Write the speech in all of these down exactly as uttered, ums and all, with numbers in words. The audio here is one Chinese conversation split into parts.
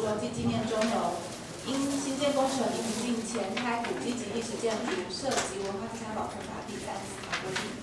侏罗纪纪念中有因新建工程引进前开古迹及历史建筑涉及文化资产保存法第三十条规定。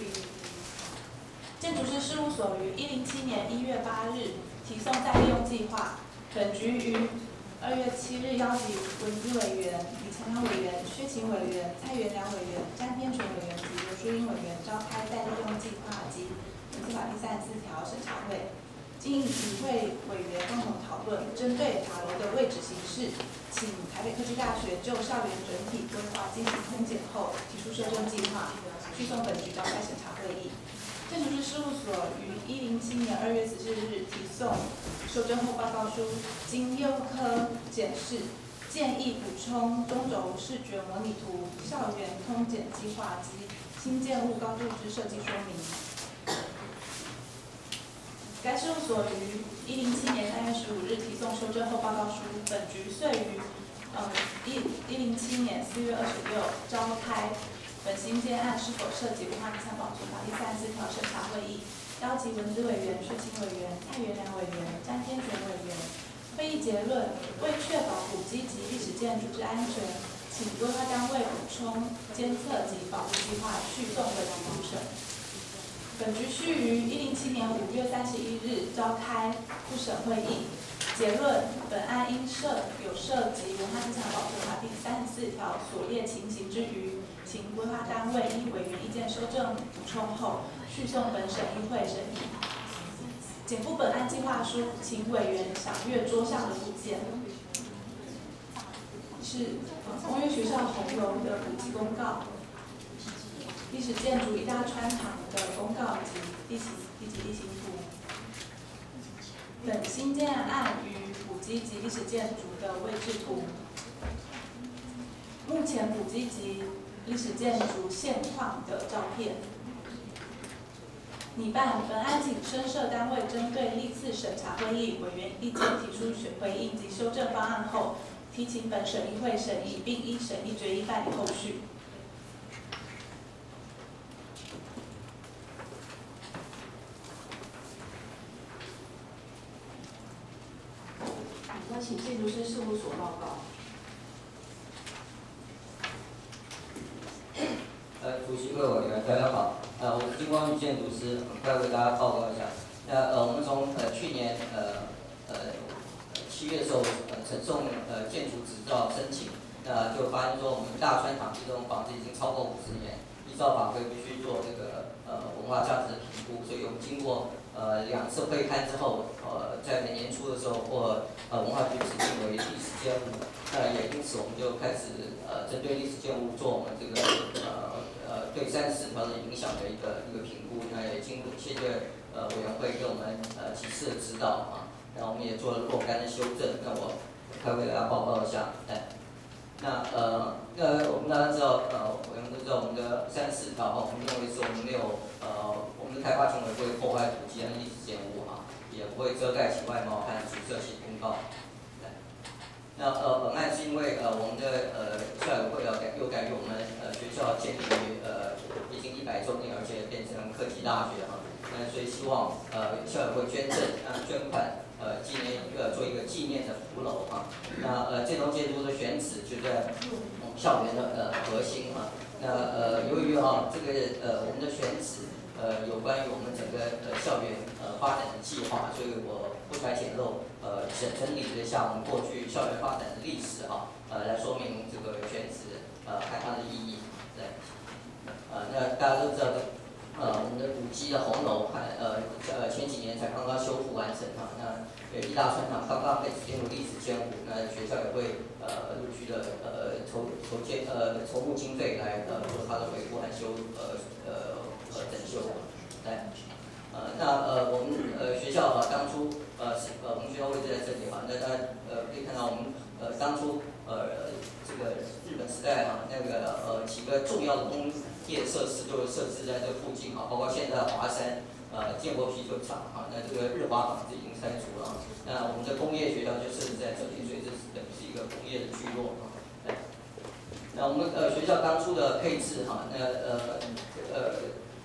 建筑师事务所于一零七年一月八日提送再利用计划，本局于二月七日邀集文资委员、李强良委员、薛勤委员、蔡元良委员、詹天纯委员及刘淑英委员召开再利用计划及文资法第三十四条审查会，经与会委员共同讨论，针对塔楼的位置形式，请台北科技大学就校园整体规划进行通检后，提出修正计划，续送本局召开审查会议。建筑师事务所于一零七年二月十四日提送修正后报告书，经业务科检视，建议补充中轴视觉模拟图、校园通检计划及新建物高度之设计说明。该事务所于一零七年三月十五日提送修正后报告书，本局遂于呃一一零七年四月二十六召开本新建案是否涉及文化资产保存法第三十四条审查会议，邀集文资委员、薛勤委员、蔡元良委员、詹天全委员。会议结论：为确保古迹及历史建筑之安全，请规划单位补充监测及保护计划，续送本局复审。本局须于一零七年五月三十一日召开复审会议。结论：本案因涉有涉及文化资产保存法第三十四条所列情形之余，请规划单位依委员意见修正补充后，续送本审议会审议。检附本案计划书，请委员详阅桌上的附件。是工业学校红楼的古迹公告，历史建筑一大穿堂的公告及地形地级地形图。本新建案与古迹及历史建筑的位置图。目前古迹及历史建筑现况的照片。拟办本案请申涉单位针对历次审查会议委员意见提出回应及修正方案后，提请本审议会审议，并依审议决议办理后续。 那请建筑师事务所报告。 呃，主席、各位委员，大家好。呃，我是金光宇建筑师，很快为大家报告一下。那呃，我们从呃去年呃呃七月的时候呃呈送呃建筑执照申请，那就发现说我们大川场地这种房子已经超过五十年，依照法规必须做这个呃文化价值的评估，所以我们经过呃两次会勘之后，呃在年初的时候获呃文化局指定为历史建物，那也因此我们就开始呃针对历史建物做我们这个呃。呃，对三十条的影响的一个一个评估，那也经过谢谢呃委员会给我们呃几次的指导啊，然后我们也做了若干的修正，那我快为大家报告一下，哎，那呃那我们大家知道呃委员都知道我们的三十四条哈，我们认为是我们没有呃我们的开发行为不会破坏古迹和历史建物哈，也不会遮盖其外貌和阻塞其公告。那呃，本案是因为呃，我们的呃校友会要改又改于我们呃学校建立于呃已经一百周年，而且变成科技大学哈，那所以希望呃校友会捐赠啊捐款呃纪念一个做一个纪念的福楼哈，那呃这栋建筑的选址就在校园的呃核心哈，那呃由于哈这个呃我们的选址呃有关于我们整个呃校园呃发展的计划，所以我不揣简陋。呃，整整理了一下我们过去校园发展的历史哈，呃，来说明这个选址呃和它的意义。对，呃，那大家都知道，呃，我们的古迹的红楼还呃呃前几年才刚刚修复完成哈，那呃一大穿堂刚刚开始进入历史建物，那学校也会呃陆续的呃筹筹建呃筹募经费来呃做它的维护和修呃呃呃整修。来。呃，那呃，我们呃学校啊，当初呃是呃我们学校位置在这里哈，那大家呃可以看到我们呃当初呃这个日本时代哈，那个呃几个重要的工业设施都设置在这附近哈，包括现在华山呃建国啤酒厂哈，那这个日华厂子已经拆除了，那我们的工业学校就设置在这里，所以这是等于是一个工业的聚落哈。那我们呃学校当初的配置哈，那呃呃。呃，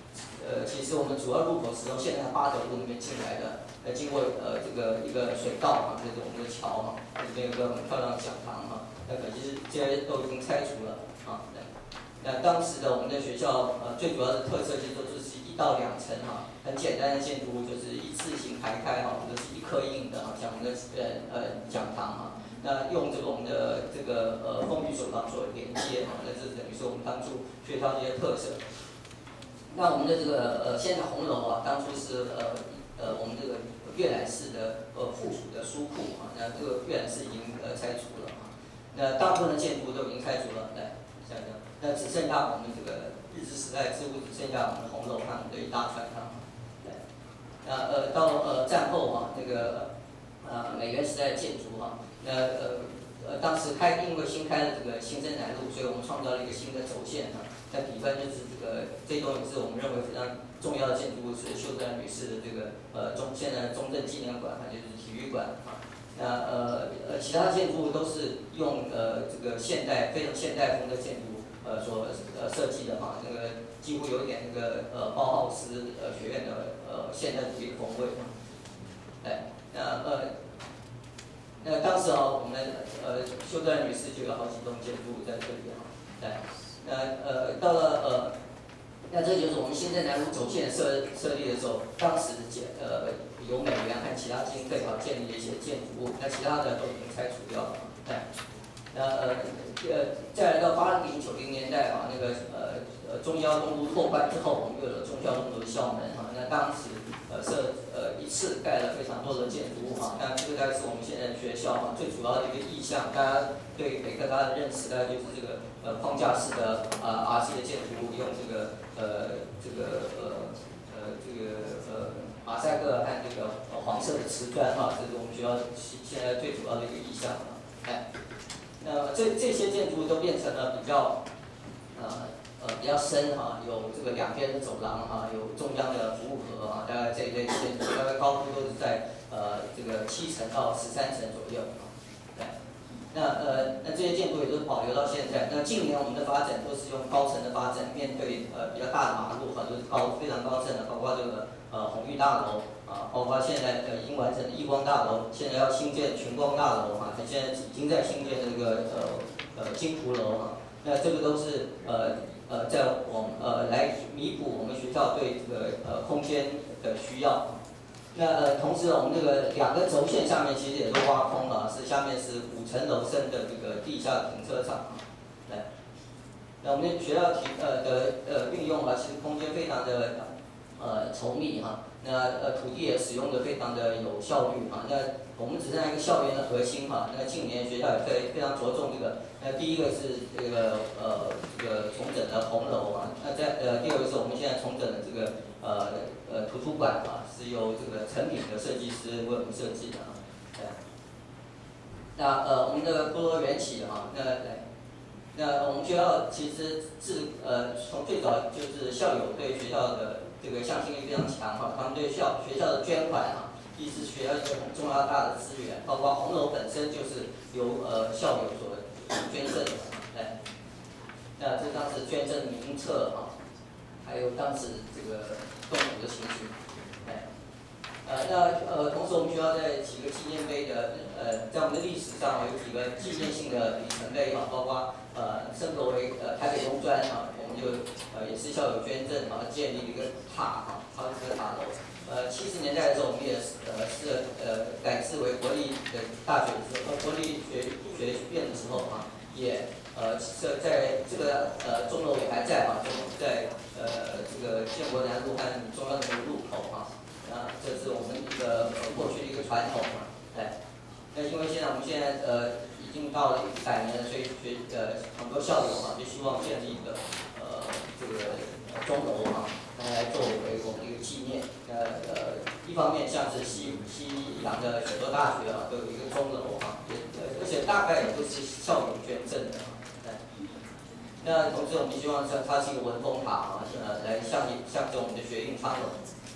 呃，其实我们主要入口是从现在八德路那边进来的，呃，经过呃这个一个水道哈，这是我们的桥哈，这边有个很漂亮的讲堂哈，那可惜这些都已经拆除了啊。那当时的我们的学校呃最主要的特色就是就是一到两层哈，很简单的建筑物就是一字形排开哈，或者是一刻印的哈，像我们的呃呃讲堂哈。那用这个我们的这个呃封闭手廊做连接啊，那这等于是我们当初学校的一些特色。那我们的这个呃现在红楼啊，当初是呃呃我们这个阅览室的呃附属的书库啊，那这个阅览室已经呃拆除了啊，那大部分的建筑都已经拆除了，来下一张，那只剩下我们这个日治时代之后只剩下我们的红楼和我们的一大穿堂。来，那呃到呃战后啊，那个呃美援时代的建筑哈。那呃呃，当时开因为新开了这个新生南路，所以我们创造了一个新的轴线哈。那比方就是这个这栋也是我们认为非常重要的建筑物，是秀珍女士的这个呃中现在的中正纪念馆，就是体育馆啊。那呃呃其他建筑物都是用呃这个现代非常现代风的建筑呃所呃设计的哈，那个几乎有一点那个呃包豪斯呃学院的呃现代主义风味啊。哎，那呃。那当时啊，我们呃秀珍女士就有好几栋建筑物在这里哈，来，那呃到了呃，那这就是我们新生南路轴线设设立的时候，当时建呃有美元和其他经费啊建立的一些建筑物，那其他的都已经拆除掉了，来，那呃呃再来到八零九零年代啊，那个呃呃中校东路拓宽之后，我们又有中校东路的校门哈，那当时。呃设呃一次盖了非常多的建筑物哈，那这个大概是我们现在学校哈最主要的一个意向，大家对北科大的认识大概就是这个呃框架式的啊、呃、R C 的建筑物，用这个呃这个呃呃这个呃马赛克和这个、呃、黄色的瓷砖哈，这是我们学校现在最主要的一个意向啊。哎，那这这些建筑物都变成了比较呃。呃，比较深哈，有这个两边的走廊哈，有中央的服务盒啊，大概这一类建筑，大概高度都是在呃这个七层到十三层左右啊。对，那呃那这些建筑也都保留到现在。那近年我们的发展都是用高层的发展，面对呃比较大的马路哈，都是高非常高层的，包括这个呃弘裕大楼啊，包括现在呃已经完成的亿光大楼，现在要新建群光大楼哈，现在已经在新建这个呃呃金湖楼哈，那这个都是呃。呃，在我们呃来弥补我们学校对这个呃空间的需要。那呃同时我们这个两个轴线下面其实也都挖空了，是下面是五层楼深的这个地下停车场。来，那我们学校提呃的呃运用啊，其实空间非常的呃稠密哈。那呃土地也使用的非常的有效率哈。那我们只剩下一个校园的核心哈。那近年学校也非非常着重这个。那第一个是这个呃这个重整的红楼啊。那在呃第二个是我们现在重整的这个呃呃图书馆啊，是由这个成品的设计师为我们设计的啊。对。那呃我们的部落缘起哈，那来。那我们学校其实是呃从最早就是校友对学校的这个向心力非常强哈，他们对校学校的捐款哈，一直学校一个很重要大的资源，包括红楼本身就是由呃校友所捐赠的，来，那这当时捐赠名册哈，还有当时这个动土的情形，来，呃那呃同时我们学校在几个纪念碑的呃在我们的历史上有几个纪念性的里程碑哈，包括。呃，升格为呃台北工专啊，我们就呃也是校友捐赠啊，建立了一个塔啊，超级的塔楼。呃，七十年代的时候，我们也是呃是呃改制为国立的大学的时候，呃国立学学院的时候啊，也呃设在这个呃钟楼也还在啊，就在呃这个建国南路和中央的路口啊，啊，这是我们一个呃过去的一个传统啊，哎，那因为现在我们现在呃。已经到了一百年了，所以学呃很多校友啊，就希望建立一个呃这个钟楼啊，来作为我们一个纪念。呃呃，一方面像是西西洋的许多大学啊，都有一个钟楼啊，也而且大概也都是校友捐赠的啊。那同时我们希望它它是一个文峰塔啊，呃来象象征我们的学运昌隆。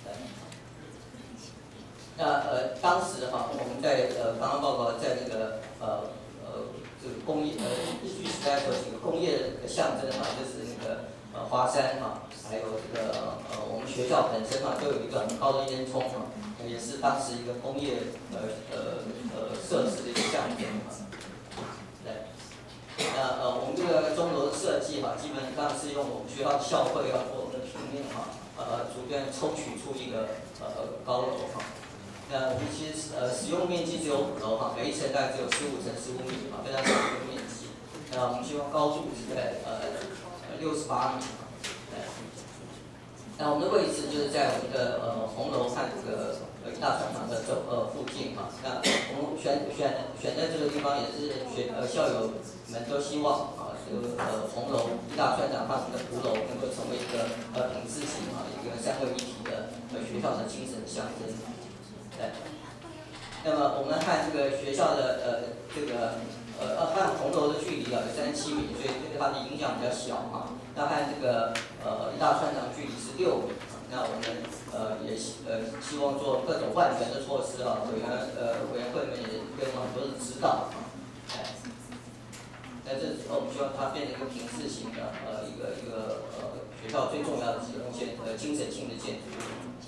那呃当时哈、啊，我们在呃刚刚报告在那个呃。这个工业呃日据时代说这个工业的象征啊，就是那个呃华山哈、还有这个呃我们学校本身啊都有一个很高的烟囱啊，也是当时一个工业呃呃呃设施的一个象征啊。对，那呃我们这个钟楼的设计哈、基本上是用我们学校校徽啊做我们的平面哈、呃逐渐抽取出一个呃高楼哈。那其实呃使用面积只有五楼哈，每一层大概只有十五乘十五米啊，非常小的一个面积。那我们希望高度是在呃六十八米。那我们的位置就是在我们的呃红楼和这个呃大船厂的走呃附近哈。那我们选选选在这个地方也是学呃校友们都希望啊这个呃红楼一大船长他们的鼓楼能够成为一个呃品质型啊一个三位一体的呃学校的精神象征。对。那么我们和这个学校的呃这个呃和红楼的距离啊有三十七米，所以对它的影响比较小哈。那和这个呃一大穿堂距离是六米，那我们呃也呃希望做各种万全的措施啊，委员呃委员会们也给我们很多的指导啊。哎，在这时候我们希望它变成一个品质型的呃一个一个呃学校最重要的几个建呃精神性的建筑。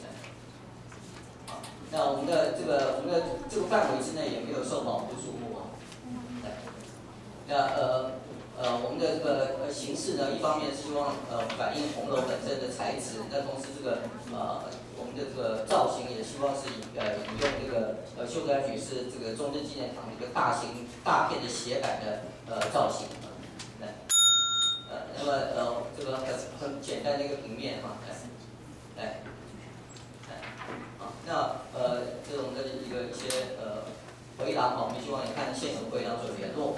那我们的这个我们的这个范围之内也没有受保护树木啊。那呃呃我们的这个呃形式呢，一方面希望呃反映红楼本身的材质，那同时这个呃我们的这个造型也希望是以呃引用这个呃秀山女士这个中正纪念堂的一个大型大片的斜摆的呃造型。来，呃那么呃这个很很简单的一个平面哈，来来。那呃，这是我们的一个一些呃回答哈，我们希望也看现有回答做联络。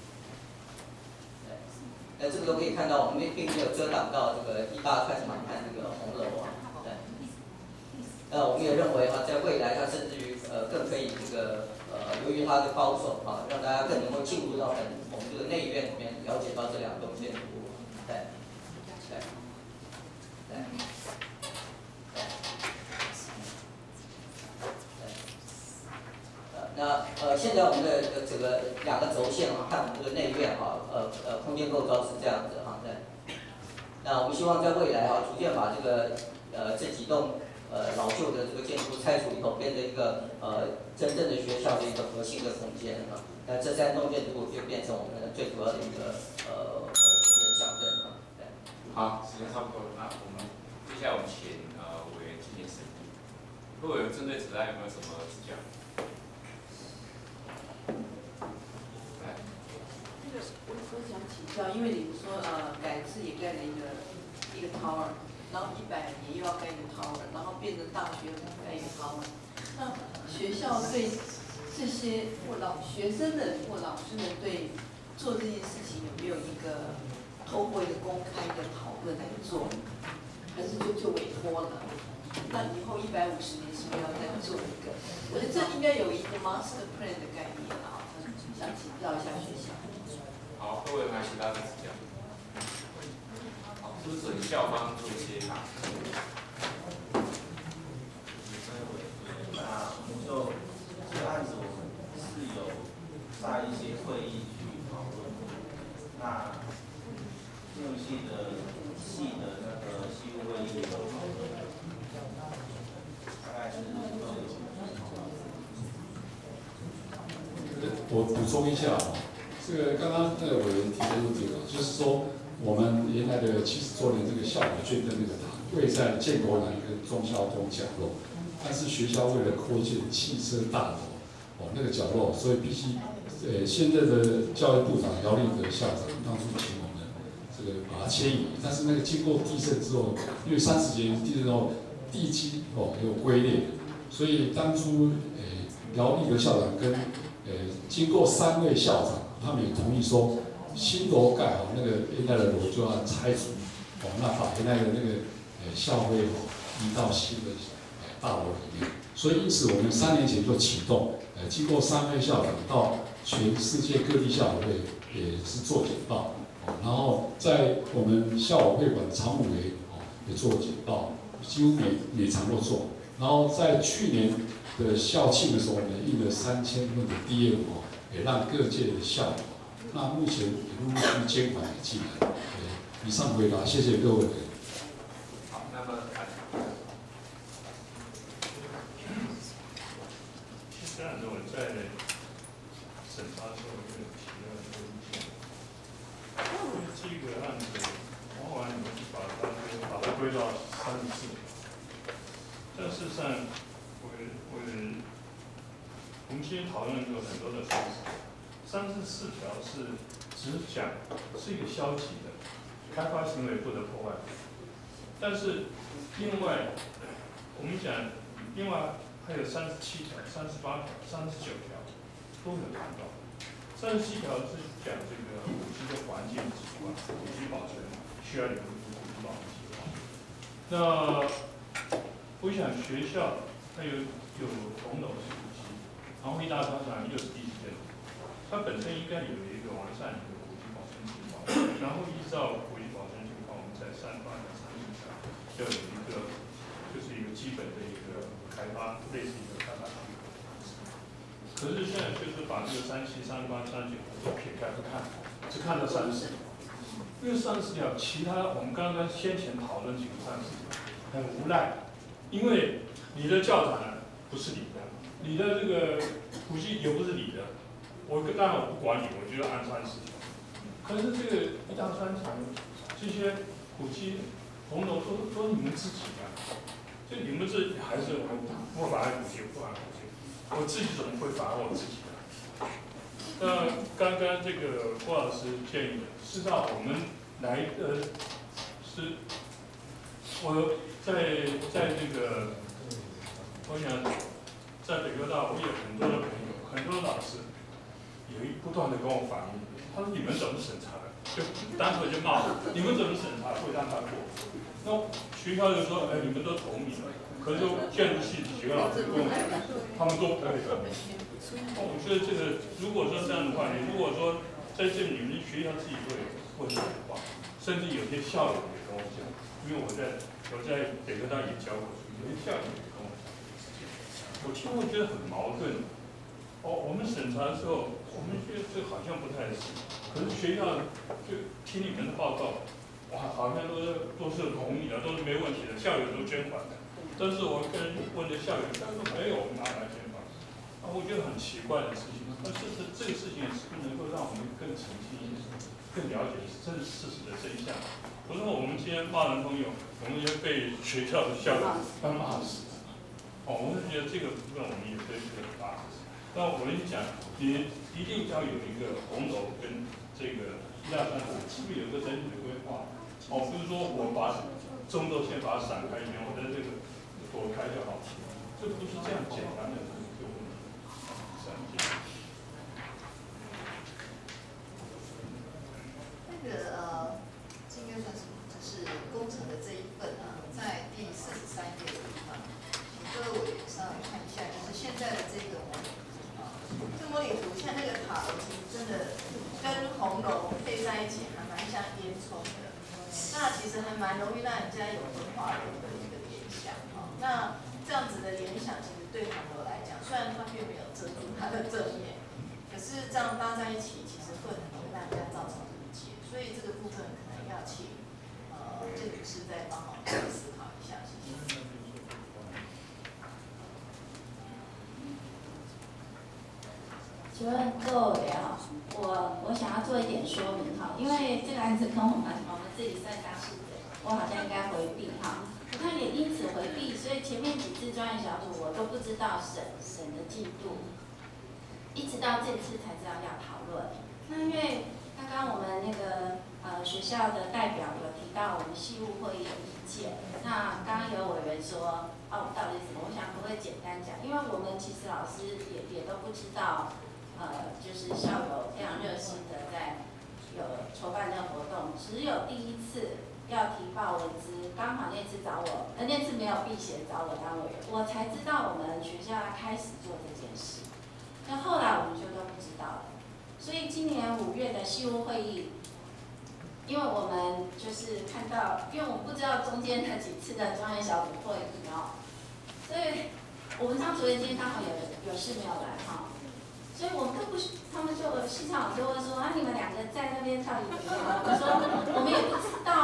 那这个都可以看到，我们并没有遮挡到这个一大穿堂和这个红楼啊。对。那我们也认为哈，在未来它甚至于呃更可以这个呃，由于它的高手啊，让大家更能够进入到很我们这个内院里面了解到这两栋建筑物。对。对。对。那呃，现在我们的呃这个两个轴线啊，看我们这个内院啊，呃呃，空间构造是这样子哈，对。那我们希望在未来啊，逐渐把这个呃这几栋呃老旧的这个建筑拆除以后，变成一个呃真正的学校的一个核心的空间啊。那这三栋建筑物就变成我们的最主要的一个呃呃精神象征啊。对。 好，时间差不多了，那我们接下来我们请呃委员进行审议。各位针对此案有没有什么指教？ 我我想请教，因为你们说呃改制也盖了一个一个 tower， 然后一百年又要盖一个 tower， 然后变成大学盖一个 tower， 那学校对这些或老学生们或老师们对做这件事情有没有一个透过一个公开的讨论来做，还是就就委托了？那以后一百五十年是不是要再做一个？我觉得这应该有一个 master plan 的概念啊，想请教一下学校。 好，各位有没有其他的指教？好，是不是准校方做一些答复？ 那我们就这个案子，我们是有在一些会议去讨论。那建筑系的系的那个系务会议有讨论，大概是都有。 我补充一下啊。这个刚刚那个委员提出这个，就是说我们原来的七十周年这个校友捐赠那个堂位在建国南跟忠孝东角落，但是学校为了扩建汽车大楼，哦那个角落，所以必须呃现在的教育部长姚立德校长当初请我们这个把它迁移，但是那个经过地震之后，因为三十年地震之后地基哦有龟裂，所以当初呃姚立德校长跟呃经过三位校长。他们也同意说，新楼盖好，那个原来的楼就要拆除，哦，那把原来的那个呃校徽哦移到新的大楼里面。所以因此我们三年前就启动，呃，经过三位校长到全世界各地校委会也是做简报，哦，然后在我们校委会馆常务委哦也做简报，几乎每每场都做。然后在去年的校庆的时候，我们印了三千份的 D M 哦。也让各界的校友，那目前也陆陆续续监管也进来，呃， 以上回答，谢谢各位。 好，那么啊， 这样子我在审查的时候就提了很多意见，因为这个案子往往你们把它把它归到三十四条，但事实上我我我们今天讨论过很多的三十条，三十四条是只讲是一个消极的，开发行为不得破坏，但是另外我们讲另外还有三十七条、三十八条、三十九条都有谈到。三十七条是讲这个古迹的环境计划、古迹保存需要有一个古迹保存计划。那我想学校它有有红楼是古迹，然后一大商场又是地质建筑，它本身应该有一个完善的古迹保存计划，然后依照古迹保存计划，我们在三八和三十条要有一个就是一个基本的一个开发，类似一个开发区。可是现在就是把这个三七、三八、三九都撇开不看，只看到三十。因为三十条，其他我们刚刚先前讨论几个三十条很无赖，因为你的教堂不是你的，你的这个古迹也不是你的，我当然我不管你，我就要按三十条。可是这个一大商场这些古迹、红楼都都你们自己的，就你们这还是我不妨碍古迹，不妨碍古迹。我自己怎么会罚我自己呢？那刚刚这个郭老师建议的，事实上我们来呃是，我在在这个，我想在北科大，我有很多的朋友，很多的老师，有一不断的跟我反映，他说你们怎么审查的？就单纯就骂我，你们怎么审查会让他过？那学校就说，哎，你们都同意了。可是建筑系几个老师跟我讲，他们都不会同意。我觉得这个，如果说这样的话，你如果说在这你们学校自己会会说话，甚至有些校友也跟我讲，因为我在我在北科大也教过书，有些校友也跟我讲，我听我觉得很矛盾。哦，我们审查的时候，我们觉得这好像不太是，可是学校就听你们的报告，哇，好像都是都是同意的，都是没问题的，校友都捐款的。但是我跟问的校友，他说没有拿来捐款，啊，我觉得很奇怪的事情。那这是这个事情是不是能够让我们更澄清一点，更了解这是事实的真相？不是我们今天骂人朋友，我们就被学校的校友骂死。哦，我是觉得这个部分我们也可以去打。那我跟你讲，你一定要有一个红楼跟这个一大三是不是有一个整体的规划？哦，不是说我把中轴线把它闪开一点，我在这个。躲开就好，这不是这样简单的一个问题。 那个呃，这应该算什么？就是工程的这一份啊，在第四十三页的地方，请各位委员稍微看一下，就是现在的这个模拟图啊，这模拟图像那个塔楼其实真的跟红楼配在一起，还蛮像烟囱的。那其实还蛮容易让人家有文化人的一个联想啊。那这样子的联想，其实对红楼来讲，虽然它并没有遮住它的正面，可是这样搭在一起，其实会很容易让人家造成误解。所以这个部分可能要请呃建筑师再帮忙思考一下，谢谢。 请问各位啊，我我想要做一点说明哈，因为这个案子跟我们我们自己算当事人，我好像应该回避哈。他也因此回避，所以前面几次专业小组我都不知道审审的进度，一直到这次才知道要讨论。那因为刚刚我们那个呃学校的代表有提到我们系务会议有意见，那刚刚有委员说哦到底是什么？我想可不可以简单讲？因为我们其实老师也也都不知道，呃就是校友非常热心的在有筹办这个活动，只有第一次。要提报文资，刚好那次找我，呃那次没有避嫌找我当委员，我才知道我们学校要开始做这件事。那后来我们就都不知道了，所以今年五月的系务会议，因为我们就是看到，因为我们不知道中间那几次的专业小组会议哦，所以我们张主任今天刚好有有事没有来哈。所以我们都不，他们就系上老师会说啊，你们两个在那边到底怎么样？我说我们也不知道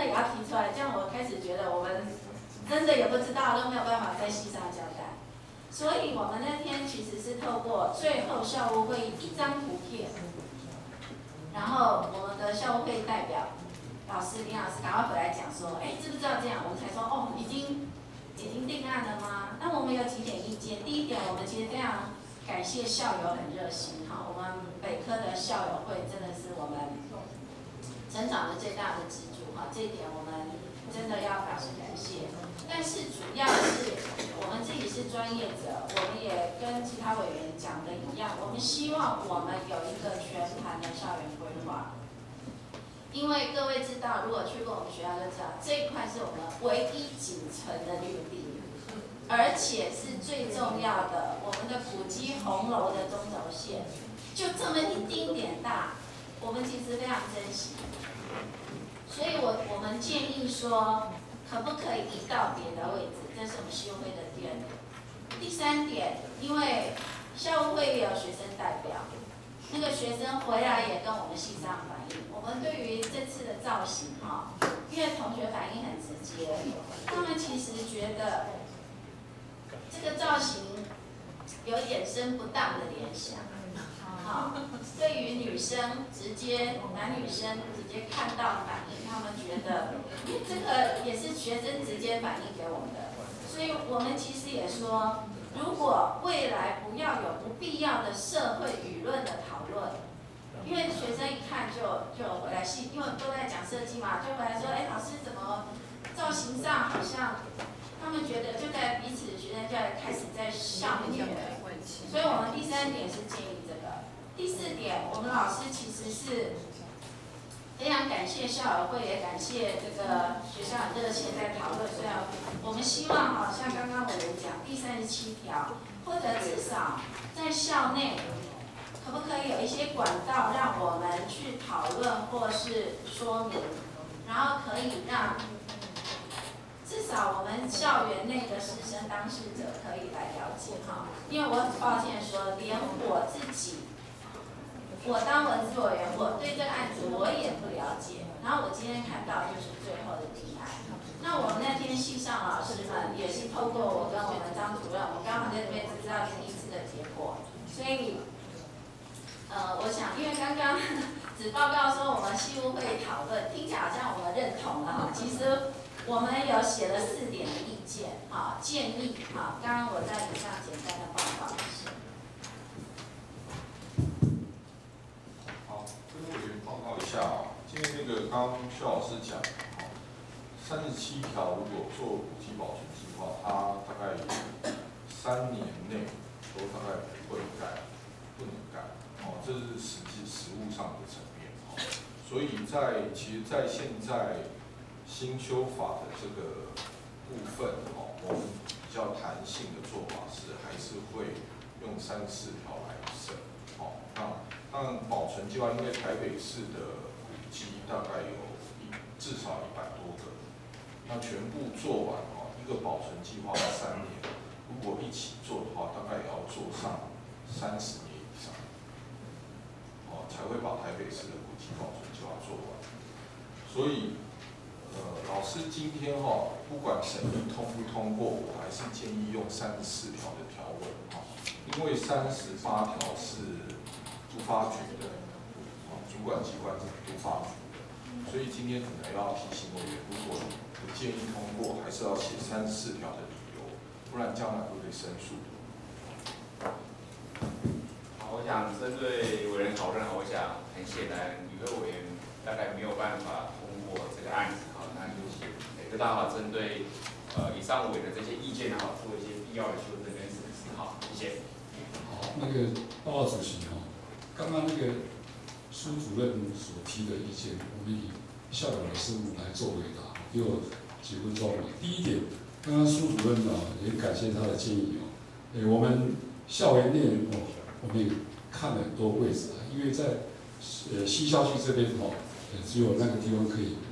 也要提出来，这样我开始觉得我们真的也不知道，都没有办法在系上交代。所以我们那天其实是透过最后校务会议一张图片，然后我们的校务会议代表老师林老师赶快回来讲说，哎，知不知道这样？我们才说哦，已经已经定案了吗？那我们有几点意见。第一点，我们其实非常感谢校友很热心哈，我们北科的校友会真的是我们成长的最大的支柱哈，这一点我们真的要表示感谢。但是主要是我们自己是专业者，我们也跟其他委员讲的一样，我们希望我们有一个全盘的校园规划。因为各位知道，如果去过我们学校就知道，这一块是我们唯一仅存的绿地，而且是最重要的，我们的古迹红楼的中轴线，就这么一丁点大，我们其实非常珍惜。所以我我们建议说，可不可以移到别的位置？这是我们系务会的第二点。第三点，因为校务会也有学生代表，那个学生回来也跟我们系上反映，我们对于这次的造型哈，因为同学反应很直接，他们其实觉得这个造型有衍生不当的联想。好，对于女生直接男女生直接看到反应，他们觉得，因为这个也是学生直接反映给我们的，所以我们其实也说，如果未来不要有不必要的社会舆论的讨论，因为学生一看就就回来系，因为都在讲设计嘛，就回来说，哎，老师怎么造型上好像，他们觉得就在彼此学生就开始在笑虐，所以我们第三点是建议这个。第四点，我们老师其实是非常感谢校友会，也感谢这个学校很热切在讨论。虽然我们希望哈，像刚刚委员讲第三十七条，或者至少在校内，可不可以有一些管道让我们去讨论或是说明，然后可以让至少我们校园内的师生当事者可以来了解哈。因为我很抱歉说，连我自己。我当文字委员，我对这个案子我也不了解，然后我今天看到就是最后的定案。那我们那天系上老师们也是透过我跟我们张主任，我们刚好在这边知道第一次的结果，所以，呃，我想因为刚刚只报告说我们系务会讨论，听起来好像我们认同了哈，其实我们有写了四点的意见啊建议啊，刚刚我在以上简单的报告一下。 报告一下啊，今天那个刚刚薛老师讲，三十七条如果做古迹保存计划，它大概三年内都大概不会改，不能改，哦，这是实际实务上的层面，哦，所以在其实，在现在新修法的这个部分，哦，我们比较弹性的做法是，还是会用三十四条来审，哦，那。当然，保存计划因为台北市的古迹大概有一至少一百多个，那全部做完哦，一个保存计划三年，如果一起做的话，大概也要做上三十年以上，哦，才会把台北市的古迹保存计划做完。所以，呃，老师今天哈，哦，不管审议通不通过，我还是建议用三十四条的条文哈，因为三十八条是。都发局的，啊，主管机关是都发局的，所以今天可能要提醒委员，如果不建议通过，还是要写三十四条的理由，不然将来会被申诉。 好，我想针对委员讨论，我想很显然，几位委员大概没有办法通过这个案子，好，那就请每个大好针对呃以上委的这些意见，好，做一些必要的修正跟审视，好，谢谢。 好，那个报告主席哈。刚刚那个苏主任所提的意见，我们以校友的事务来做回答，给我几分钟。第一点，刚刚苏主任呢也感谢他的建议哦。诶，我们校园内哦，我们也看了很多位置啊，因为在呃西校区这边哦，只有那个地方可以